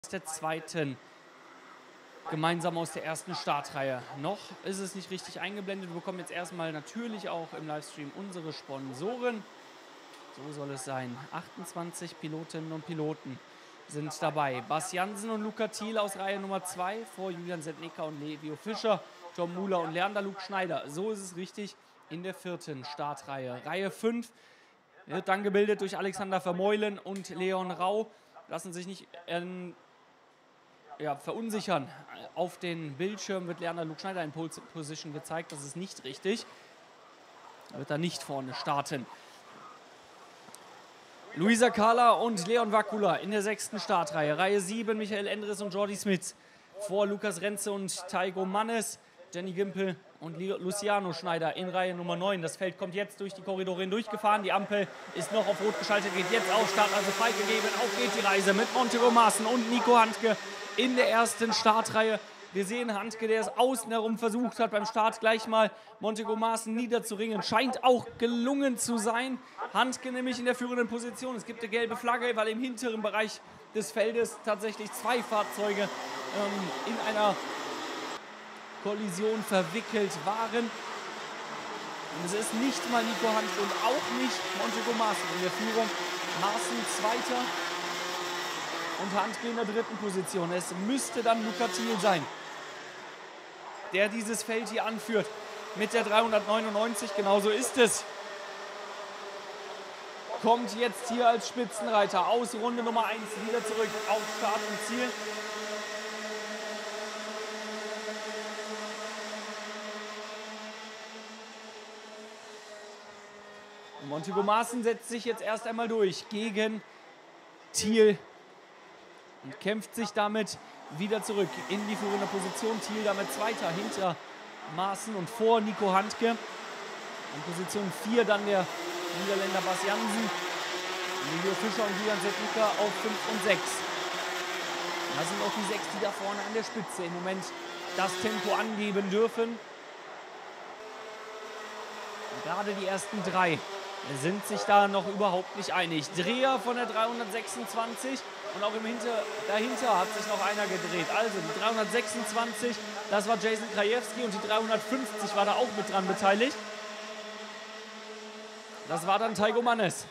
der zweiten gemeinsam aus der ersten Startreihe. Noch ist es nicht richtig eingeblendet. Wir bekommen jetzt erstmal natürlich auch im Livestream unsere Sponsoren. So soll es sein. 28 Pilotinnen und Piloten sind dabei. Bas Jansen und Luca Thiel aus Reihe Nummer 2 vor Julian Sednecker und Levio Fischer, Tom Muller und Leander Luke Schneider. So ist es richtig in der vierten Startreihe. Reihe 5 wird dann gebildet durch Alexander Vermeulen und Leon Rau. Lassen sich nicht verunsichern. Auf den Bildschirm wird Leander Luke Schneider in Pole Position gezeigt. Das ist nicht richtig. Wird er nicht vorne starten. Luisa Kahler und Leon Wakula in der sechsten Startreihe. Reihe 7 Michael Endres und Jordi Smits vor Lukas Renze und Taigo Mannes, Jenny Gimpel und Luciano Schneider in Reihe Nummer 9. Das Feld kommt jetzt durch die Korridore durchgefahren. Die Ampel ist noch auf Rot geschaltet, geht jetzt auf Start, also freigegeben. Auf geht die Reise mit Montego Maaßen und Nico Handke in der ersten Startreihe. Wir sehen Handke, der es außen herum versucht hat, beim Start gleich mal Montego Maaßen niederzuringen. Scheint auch gelungen zu sein. Handke nämlich in der führenden Position. Es gibt eine gelbe Flagge, weil im hinteren Bereich des Feldes tatsächlich zwei Fahrzeuge in einer Kollision verwickelt waren. Und es ist nicht mal Nico Handke und auch nicht Montego Maaßen in der Führung. Maaßen Zweiter und Handke in der dritten Position. Es müsste dann Luca Thiel sein, der dieses Feld hier anführt mit der 399. Genauso ist es. Kommt jetzt hier als Spitzenreiter aus Runde Nummer 1 wieder zurück auf Start und Ziel. Und Montego Maaßen setzt sich jetzt erst einmal durch gegen Thiel und kämpft sich damit wieder zurück in die führende Position. Thiel damit Zweiter hinter Maaßen und vor Nico Handke. In Position 4 dann der Niederländer Bas Jansen, Levio Fischer und Julian Sednecker auf 5 und 6. Das sind auch die 6, die da vorne an der Spitze im Moment das Tempo angeben dürfen. Und gerade die ersten 3 sind sich da noch überhaupt nicht einig. Dreher von der 326 und auch dahinter hat sich noch einer gedreht. Also die 326, das war Jason Krajewski und die 350 war da auch mit dran beteiligt. Das war dann Taigo Mannes.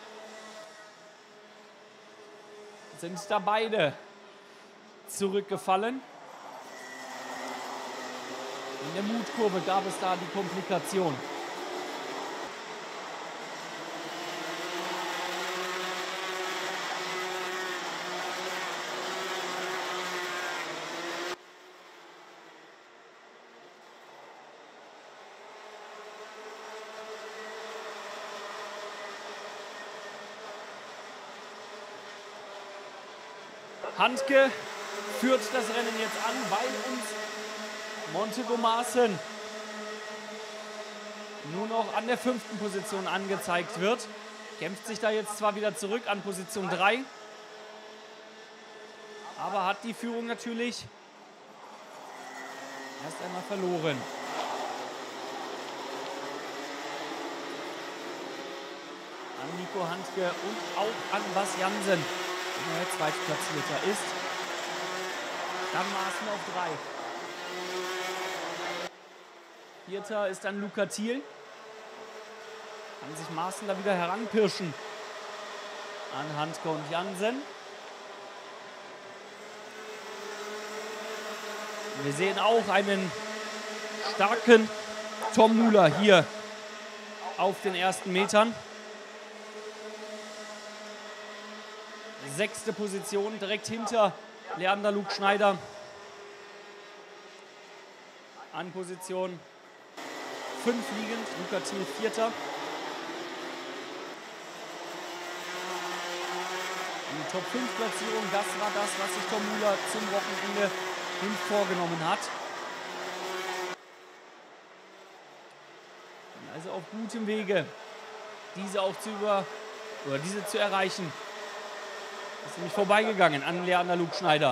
Sind da beide zurückgefallen. In der Mutkurve gab es da die Komplikation. Handke führt das Rennen jetzt an, weil uns Montego Maaßen nur noch an der 5. Position angezeigt wird. Kämpft sich da jetzt zwar wieder zurück an Position 3, aber hat die Führung natürlich erst einmal verloren. An Nico Handke und auch an Bas Jansen, der Zweitplatzierter ist. Dann Maaßen auf 3. Vierter ist dann Luca Thiel. Kann sich Maaßen da wieder heranpirschen an Handke und Jansen. Wir sehen auch einen starken Tom Muller hier auf den ersten Metern. 6. Position, direkt hinter Leander Luke Schneider. An Position 5 liegend, Luca Thiel 4. Die Top-5-Platzierung, das war das, was sich Tom Muller zum Wochenende hin vorgenommen hat. Also auf gutem Wege, diese zu erreichen. Ist nämlich vorbeigegangen an Leander Luke Schneider.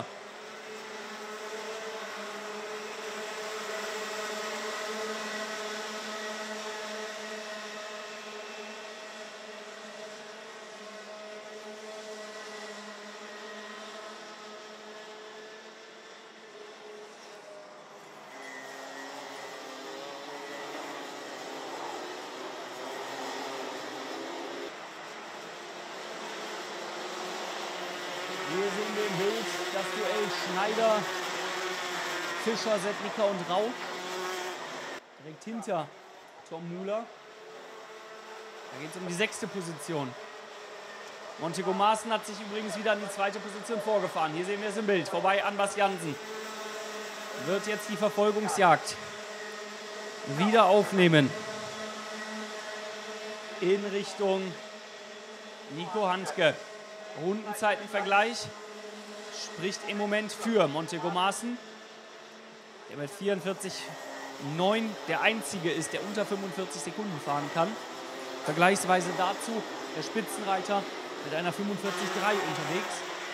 wild das Duell Schneider, Fischer, Sednicker und Rau. Direkt hinter Tom Muller. Da geht es um die 6. Position. Montego Maaßen hat sich übrigens wieder an die 2. Position vorgefahren. Hier sehen wir es im Bild. Vorbei an Bas Jansen. Wird jetzt die Verfolgungsjagd wieder aufnehmen. In Richtung Nico Handke. Rundenzeitenvergleich spricht im Moment für Montego Maaßen, der mit 44,9 der einzige ist, der unter 45 Sekunden fahren kann. Vergleichsweise dazu der Spitzenreiter mit einer 45,3 unterwegs.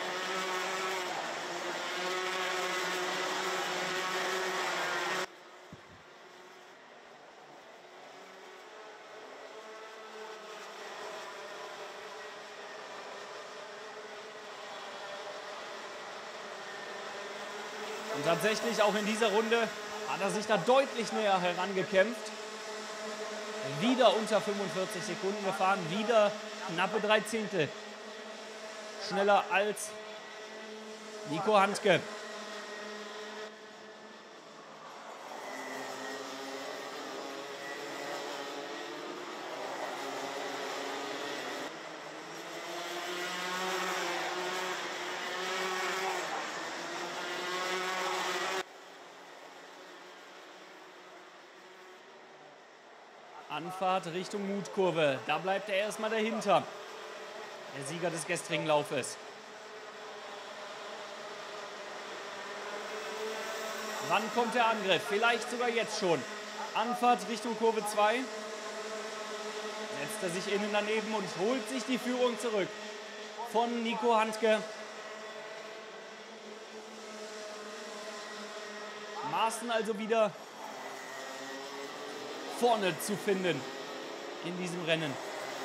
Und tatsächlich auch in dieser Runde hat er sich da deutlich näher herangekämpft. Wieder unter 45 Sekunden gefahren, wieder knappe 3 Zehntel schneller als Nico Handke. Anfahrt Richtung Mutkurve. Da bleibt er erstmal dahinter. Der Sieger des gestrigen Laufes. Wann kommt der Angriff? Vielleicht sogar jetzt schon. Anfahrt Richtung Kurve 2. Setzt er sich innen daneben und holt sich die Führung zurück von Nico Handke. Maaßen also wieder vorne zu finden in diesem Rennen.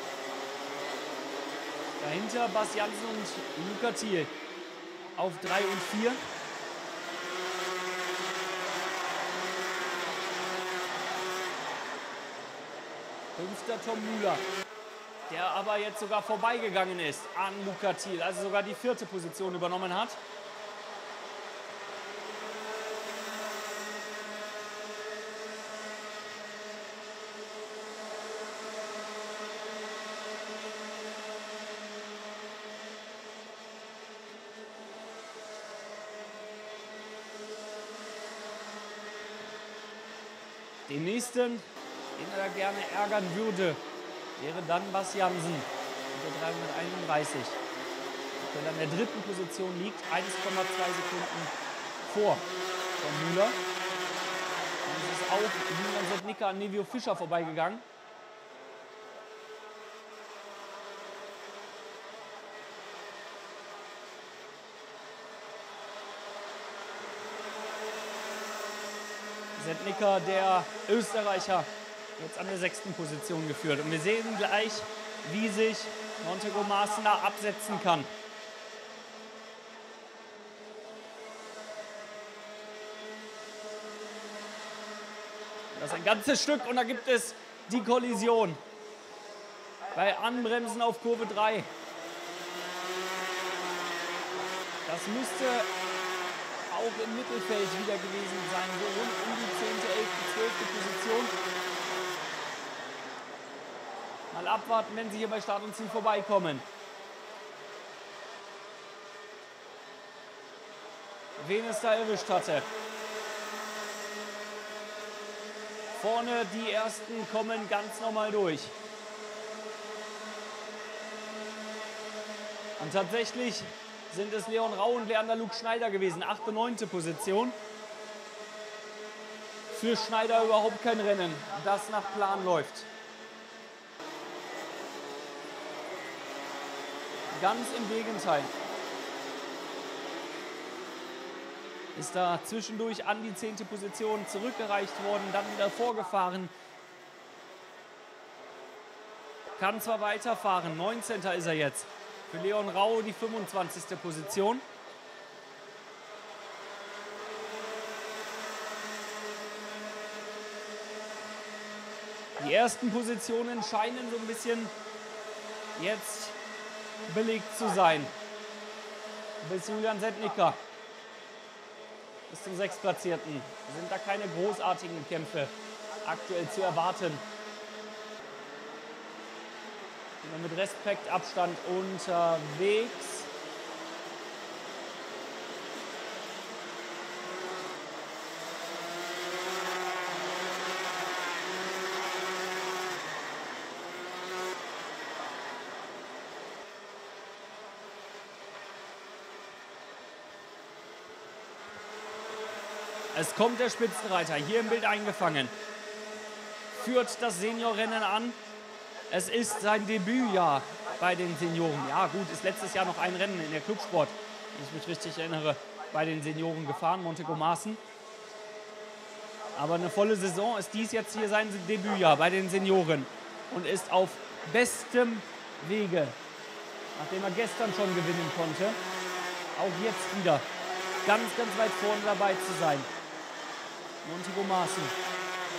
Dahinter Bas Jansen und Luca Thiel auf 3 und 4. Fünfter Tom Müller, der aber jetzt sogar vorbeigegangen ist an Luca Thiel, also sogar die 4. Position übernommen hat. Den nächsten, den er gerne ärgern würde, wäre dann Bas Jansen unter 331. Der an der 3. Position liegt, 1,2 Sekunden vor Tom Müller. Und es ist auch Julian Sednicker an Nevio Fischer vorbeigegangen. Sednicker, der Österreicher, jetzt an der 6. Position geführt. Und wir sehen gleich, wie sich Montego Maaßen da absetzen kann. Das ist ein ganzes Stück und da gibt es die Kollision bei Anbremsen auf Kurve 3. Das müsste auch im Mittelfeld wieder gewesen sein, so rund um die 10., 11., 12. Position. Mal abwarten, wenn sie hier bei Start und Ziel vorbeikommen. Wen es da erwischt hatte. Vorne die ersten kommen ganz normal durch. Und tatsächlich sind es Leon Rau und Leander Luke Schneider gewesen. 8. und 9. Position. Für Schneider überhaupt kein Rennen, das nach Plan läuft. Ganz im Gegenteil. Ist da zwischendurch an die 10. Position zurückgereicht worden, dann wieder vorgefahren. Kann zwar weiterfahren, 19. ist er jetzt. Für Leon Rau die 25. Position. Die ersten Positionen scheinen so ein bisschen jetzt belegt zu sein. bis Julian Sednicker. Bis zum Sechstplatzierten sind da keine großartigen Kämpfe aktuell zu erwarten. Mit Respektabstand unterwegs. Es kommt der Spitzenreiter, hier im Bild eingefangen. Führt das Seniorrennen an. Es ist sein Debütjahr bei den Senioren. Ja gut, ist letztes Jahr noch ein Rennen in der Clubsport, wenn ich mich richtig erinnere, bei den Senioren gefahren, Montego-Marsen. Aber eine volle Saison ist dies jetzt hier sein Debütjahr bei den Senioren und ist auf bestem Wege, nachdem er gestern schon gewinnen konnte, auch jetzt wieder ganz, ganz weit vorne dabei zu sein. Montego-Marsen.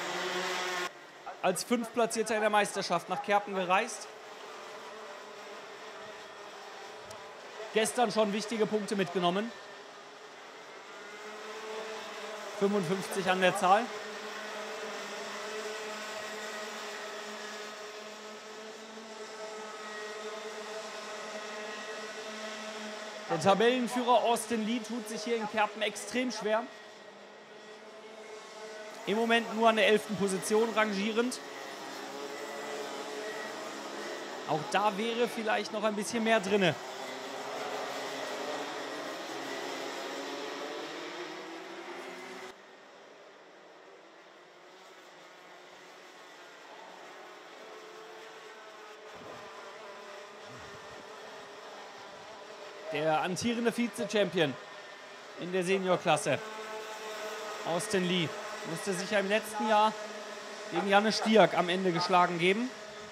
Als Fünftplatzierter in der Meisterschaft nach Kerpen gereist. Gestern schon wichtige Punkte mitgenommen. 55 an der Zahl. Der Tabellenführer Austin Lee tut sich hier in Kerpen extrem schwer. Im Moment nur an der 11. Position rangierend. Auch da wäre vielleicht noch ein bisschen mehr drin. Der amtierende Vize-Champion in der Seniorklasse, Austin Lee, musste sich ja im letzten Jahr gegen Janne Stierk am Ende geschlagen geben.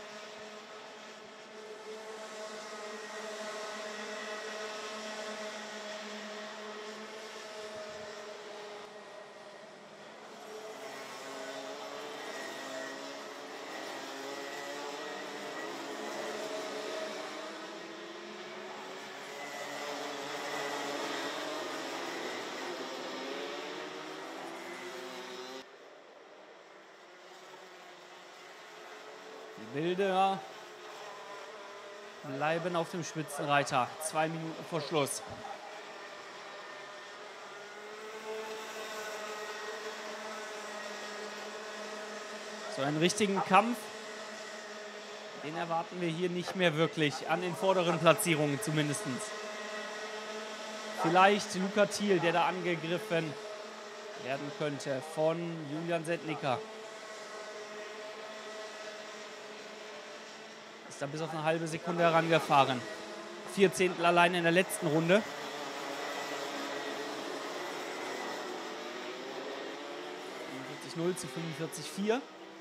Die Bilder bleiben auf dem Spitzenreiter. 2 Minuten vor Schluss. So einen richtigen Kampf, den erwarten wir hier nicht mehr wirklich, an den vorderen Platzierungen zumindest. Vielleicht Luca Thiel, der da angegriffen werden könnte von Julian Sednicker. Ist da bis auf eine halbe Sekunde herangefahren. 4 Zehntel allein in der letzten Runde. zu 45,4.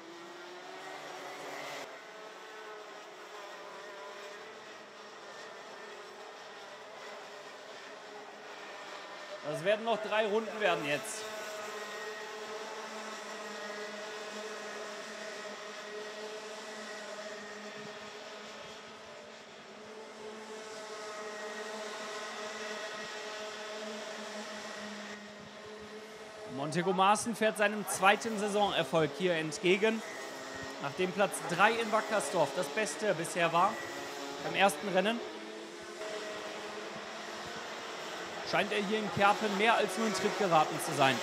Das werden noch 3 Runden werden jetzt. Montego-Marsen fährt seinem zweiten Saisonerfolg hier entgegen. Nachdem Platz 3 in Wackersdorf das Beste bisher war beim ersten Rennen, scheint er hier in Kerpen mehr als nur in Tritt geraten zu sein.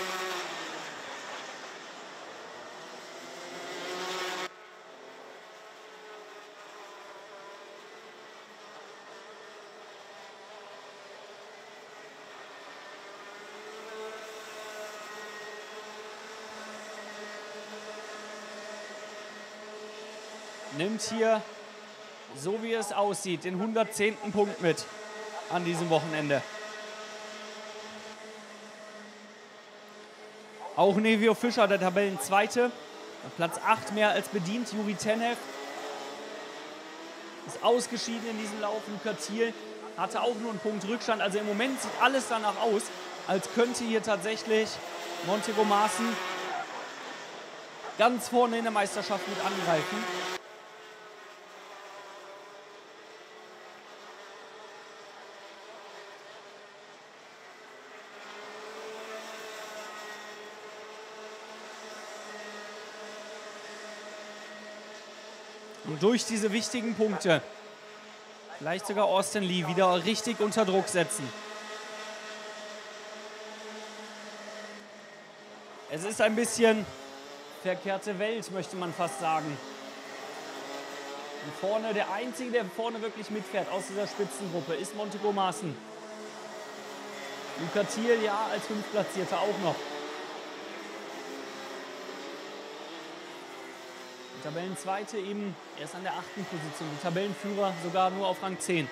Nimmt hier, so wie es aussieht, den 110. Punkt mit an diesem Wochenende. Auch Nevio Fischer, der Tabellenzweite, Platz 8 mehr als bedient. Juri Tenev ist ausgeschieden in diesem Lauf. Luca Thiel hatte auch nur einen Punkt Rückstand. Also im Moment sieht alles danach aus, als könnte hier tatsächlich Montego-Marsen ganz vorne in der Meisterschaft mit angreifen. Und durch diese wichtigen Punkte vielleicht sogar Austin Lee wieder richtig unter Druck setzen. Es ist ein bisschen verkehrte Welt, möchte man fast sagen. Und vorne, der Einzige, der vorne wirklich mitfährt aus dieser Spitzengruppe, ist Montego Maaßen. Luca Thiel, ja, als Fünftplatzierter auch noch. Der Tabellenzweite eben erst an der 8. Position. Der Tabellenführer sogar nur auf Rang 10.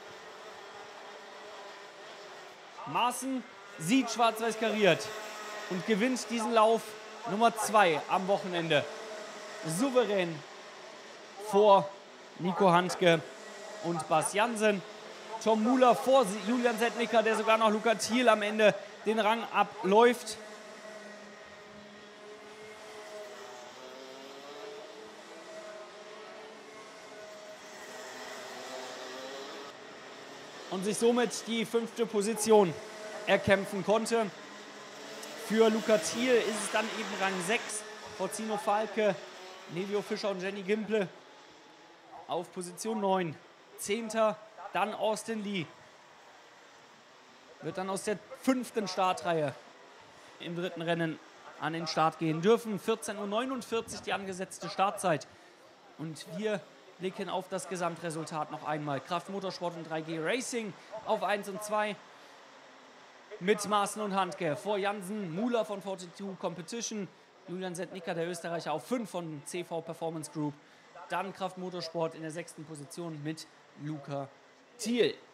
Maaßen sieht schwarz-weiß kariert und gewinnt diesen Lauf Nummer 2 am Wochenende. Souverän vor Nico Handke und Bas Jansen. Tom Muller vor Julian Sednicker, der sogar noch Luca Thiel am Ende den Rang abläuft. Und sich somit die 5. Position erkämpfen konnte. Für Luca Thiel ist es dann eben Rang 6 vor Zino Falke, Nevio Fischer und Jenny Gimple auf Position 9. 10. dann Austin Lee. Wird dann aus der 5. Startreihe im 3. Rennen an den Start gehen dürfen. 14:49 Uhr die angesetzte Startzeit. Und wir blicken auf das Gesamtresultat noch einmal. Kraft Motorsport und 3G Racing auf 1 und 2 mit Maaßen und Handke. Vor Jansen, Muller von 42 Competition, Julian Sednicker, der Österreicher, auf 5 von CV Performance Group. Dann Kraft Motorsport in der 6. Position mit Luca Thiel.